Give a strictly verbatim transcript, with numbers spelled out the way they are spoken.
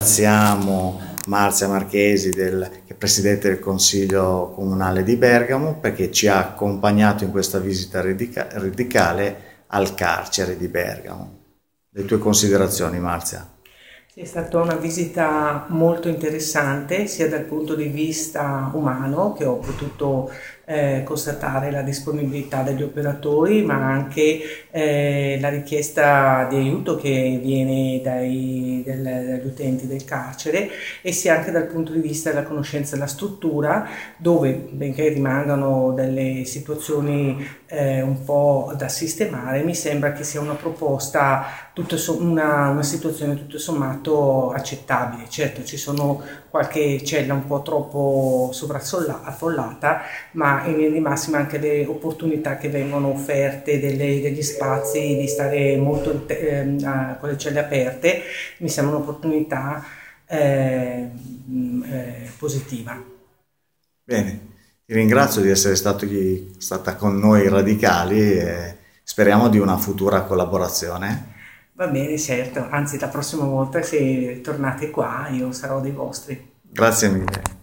Ringraziamo Marzia Marchesi, del, che è Presidente del Consiglio Comunale di Bergamo, perché ci ha accompagnato in questa visita radicale al carcere di Bergamo. Le tue considerazioni, Marzia? È stata una visita molto interessante sia dal punto di vista umano, che ho potuto eh, constatare la disponibilità degli operatori, ma anche eh, la richiesta di aiuto che viene dai, del, dagli utenti del carcere, e sia anche dal punto di vista della conoscenza della struttura, dove, benché rimangano delle situazioni eh, un po' da sistemare, mi sembra che sia una proposta, tutto una, una situazione tutto sommato accettabile. Certo, ci sono qualche cella un po' troppo sovraffollata, ma in linea di massima anche le opportunità che vengono offerte, delle, degli spazi di stare molto eh, con le celle aperte, mi sembra un'opportunità eh, eh, positiva. Bene, ti ringrazio di essere stato qui, stata con noi radicali e speriamo di una futura collaborazione. Va bene, certo, anzi la prossima volta se tornate qua io sarò dei vostri. Grazie mille.